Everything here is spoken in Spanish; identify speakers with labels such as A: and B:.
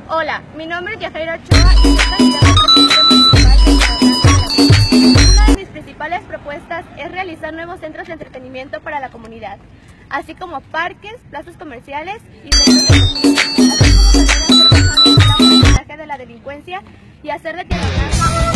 A: Hola, mi nombre es Yajaira Ochoa y soy candidata a presidente municipal de Guadalajara. Una de mis principales propuestas es realizar nuevos centros de entretenimiento para la comunidad, así como parques, plazas comerciales y centros de así como poder hacer mejor el combate de la delincuencia y hacer de que la